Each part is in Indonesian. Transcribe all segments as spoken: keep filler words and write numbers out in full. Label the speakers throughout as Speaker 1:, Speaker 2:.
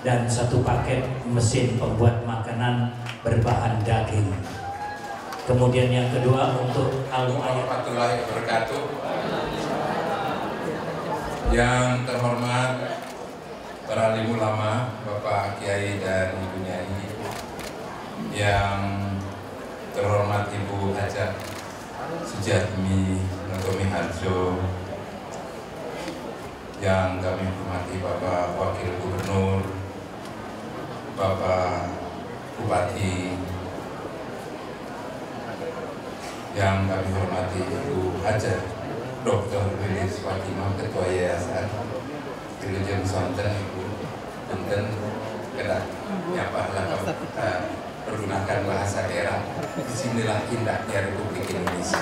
Speaker 1: dan satu paket mesin pembuat makanan berbahan daging. Kemudian yang kedua untuk
Speaker 2: Assalamualaikum warahmatullahi wabarakatuh. Yang terhormat para alim ulama, Bapak Kiai dan Ibu Nyai, yang terhormat Ibu Hajah Sujatmi Notomi Harjo, yang kami hormati Bapak Wakil Gubernur, Bapak Bupati, yang kami hormati Ibu Hajah Doktor Lilis Fatimah, Ketua Yayasan Wilujeng Sonten, Ibu Punten kena nyapa lah kita pergunakan bahasa daerah. Disinilah indahnya Republik Indonesia.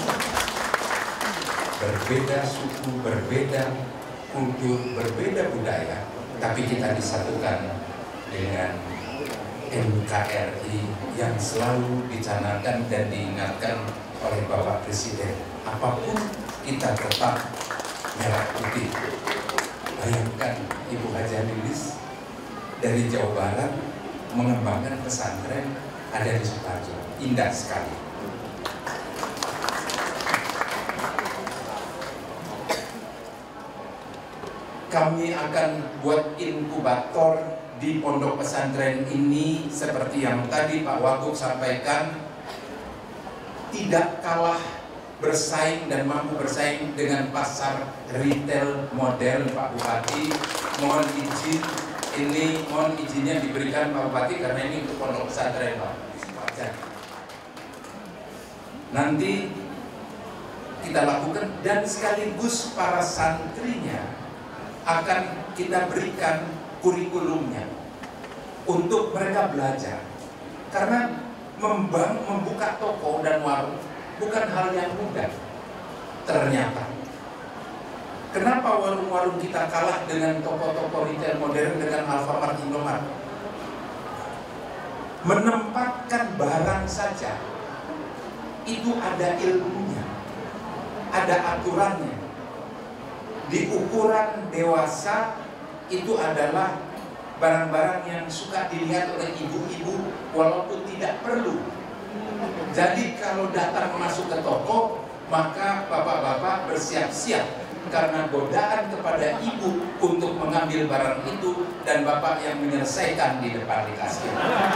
Speaker 2: Berbeda suku, berbeda kultur, berbeda budaya, tapi kita disatukan dengan N K R I yang selalu dicanangkan dan diingatkan oleh Bapak Presiden. Apapun kita tetap merah putih. Bayangkan Ibu Hajah Lilis dari Jawa Barat mengembangkan pesantren ada di Sukoharjo. Indah sekali. Kami akan buat inkubator di pondok pesantren ini seperti yang tadi Pak Wagub sampaikan, tidak kalah bersaing dan mampu bersaing dengan pasar retail modern. Pak Bupati, mohon izin, ini mohon izinnya diberikan Pak Bupati karena ini untuk pondok pesantren Pak. Nanti kita lakukan dan sekaligus para santrinya akan kita berikan kurikulumnya untuk mereka belajar, karena membang, membuka toko dan warung bukan hal yang mudah. Ternyata kenapa warung-warung kita kalah dengan toko-toko retail modern, dengan Alfamart, Indomart? Menempatkan barang saja itu ada ilmunya, ada aturannya. Di ukuran dewasa itu adalah barang-barang yang suka dilihat oleh ibu-ibu walaupun tidak perlu. Jadi kalau datang masuk ke toko, maka bapak-bapak bersiap-siap karena godaan kepada ibu untuk mengambil barang itu dan bapak yang menyelesaikan di depan di kasir.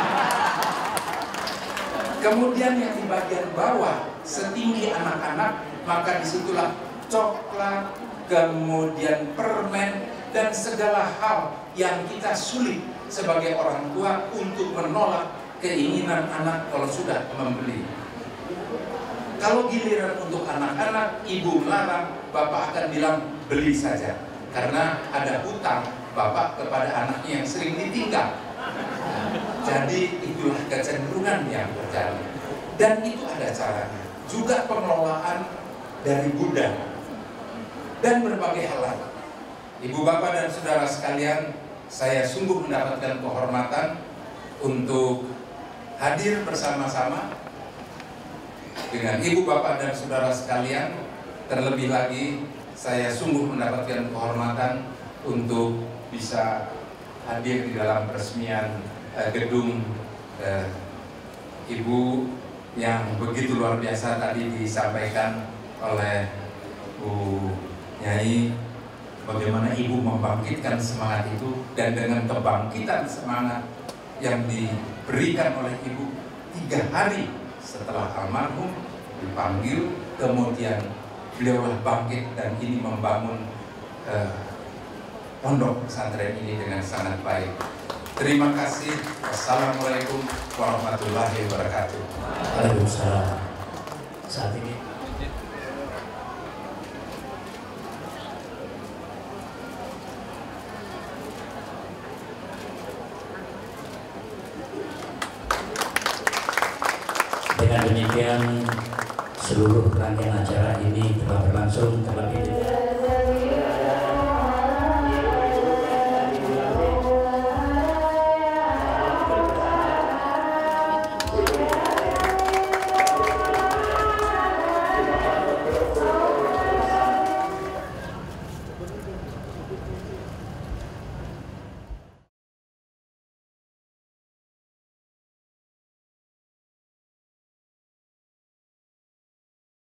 Speaker 2: Kemudian yang di bagian bawah setinggi anak-anak, maka disitulah coklat, kemudian permen, dan segala hal yang kita sulit sebagai orang tua untuk menolak keinginan anak kalau sudah membeli. Kalau giliran untuk anak-anak, ibu melarang, bapak akan bilang beli saja, karena ada hutang bapak kepada anaknya yang sering ditinggal. Jadi itulah kecenderungan yang terjadi, dan itu ada caranya. Juga pengelolaan dari gudang dan berbagai hal lain. Ibu bapak dan saudara sekalian, saya sungguh mendapatkan kehormatan untuk hadir bersama-sama dengan ibu bapak dan saudara sekalian. Terlebih lagi saya sungguh mendapatkan kehormatan untuk bisa hadir di dalam peresmian eh, gedung eh, ibu yang begitu luar biasa tadi disampaikan oleh Bu Nyai, bagaimana ibu membangkitkan semangat itu, dan dengan kebangkitan semangat yang diberikan oleh ibu tiga hari setelah almarhum dipanggil, kemudian beliaulah bangkit dan ini membangun eh, pondok pesantren ini dengan sangat baik. Terima kasih. Wassalamualaikum warahmatullahi wabarakatuh.
Speaker 1: Waalaikumsalam. Saat ini dengan demikian seluruh rangkaian acara ini telah berlangsung terlebih